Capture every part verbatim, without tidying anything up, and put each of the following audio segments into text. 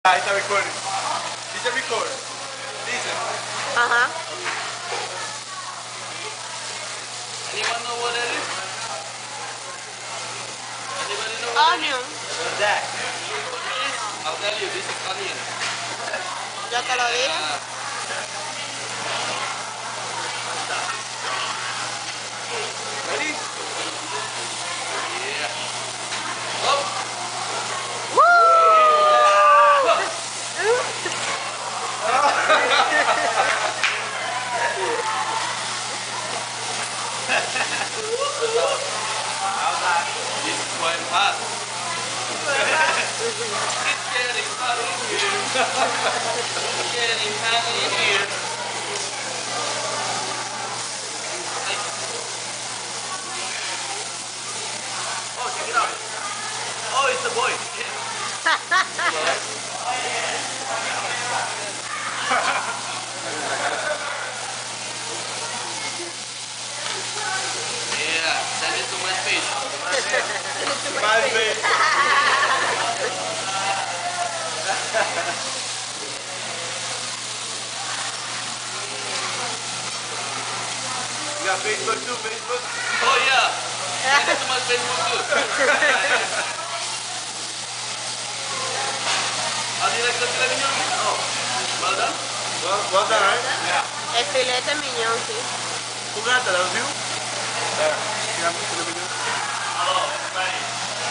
Ahí está recording. Dice record. Dice. Ajá. Anyone know what that is? Anybody know what Onion. What's that? I'll tell you, this is onion. Ya te lo dije. Ah, Ready? yeah. Oh! This is why I'm hot. It's getting hot in here. It's getting hot in here. Oh, check it out. Oh, it's a boy. Yeah, send it to my face. My face. You got Facebook too, Facebook? Oh yeah, send it to my Facebook too. How do you like the filet mignon? Oh, well done. Well, well done, right? Yeah. El filete miñón, sí. Who got that? That was you? There. You got the video? Hello, everybody.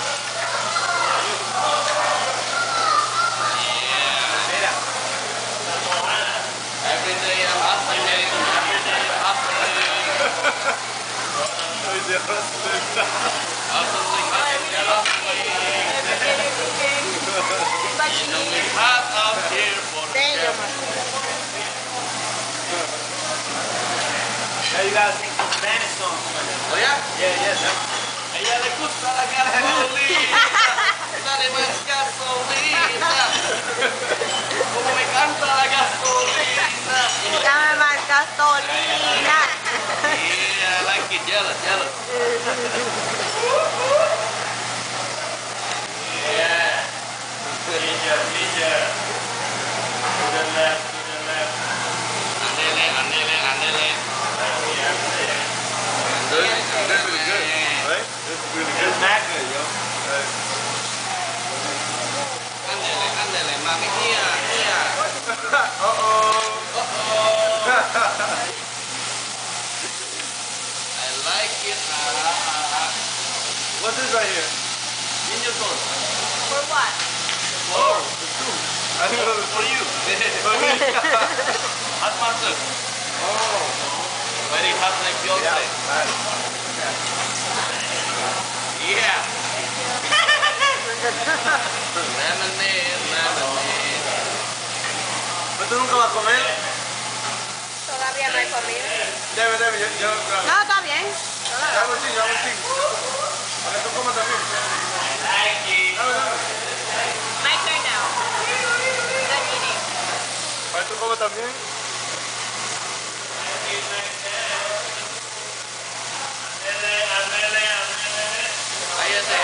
Mira. Every day I'm hustling. Every day I'm hustling. Hoy día hustling. Hustling, hustling, hustling. You know it's hot out here for the Bello, camera. Now you gotta sing some Spanish songs. Oh yeah? Yeah, yeah. That, A ella le gusta la gasolina. Dale más gasolina. Como me canta la gasolina. Dame más gasolina. Yeah, I like it. Jealous, jealous. Yeah. Ninja, ninja. To the left, to the left. Andele, andele, andele. Good. This is good. Right? This is really good. It's not good, yo. Right. Andele, andele, mami. Here, here. Uh-oh. Uh-oh. I like it. Ah, ah, ah. What's this right here? Ninja sauce. For what? Oh, the two. I think it was For you. for me. Hot mustard. Oh. Very hot like Beyonce. Yeah. Right. Yeah. Lemonade, lemonade. ¿Pero tú nunca vas a comer? Todavía no he comido. Debe, debe, yo, yo, yo. No, está bien. Dame un chingo, dame un chingo. Para que tú comas también. Dame, dame. My turn now. Good eating. Para que tú comas también. Cállate.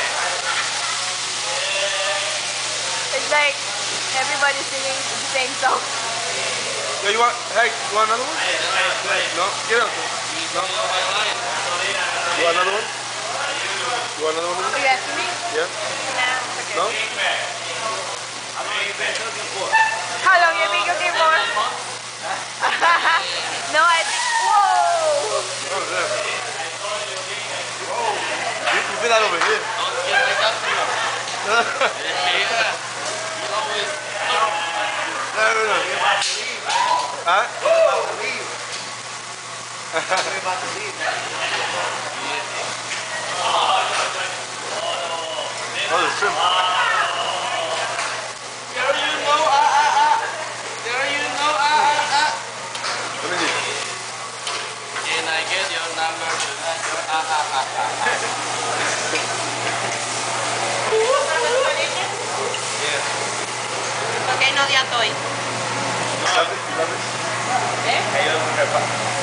It's like everybody singing the same song. Yo, you want, hey, you want another one? No, get out. No. You want another one? You want another one? Are you asking me? Yeah. Nah, it's okay. No? How long you been cooking for? How long you been cooking for? No, I think. Whoa! Oh, there. You, you feel that over here. Don't get my customer. Yeah. You always. No, no, no. Huh? Oh, the shrimp. There you know, ah, ah, ah. There you know, ah, ah, ah. Let me see. Can I get your number? Ah, ah, ah, ah. Ok, no di a toy. You love it? You love it? ¿Eh? Hey, yo,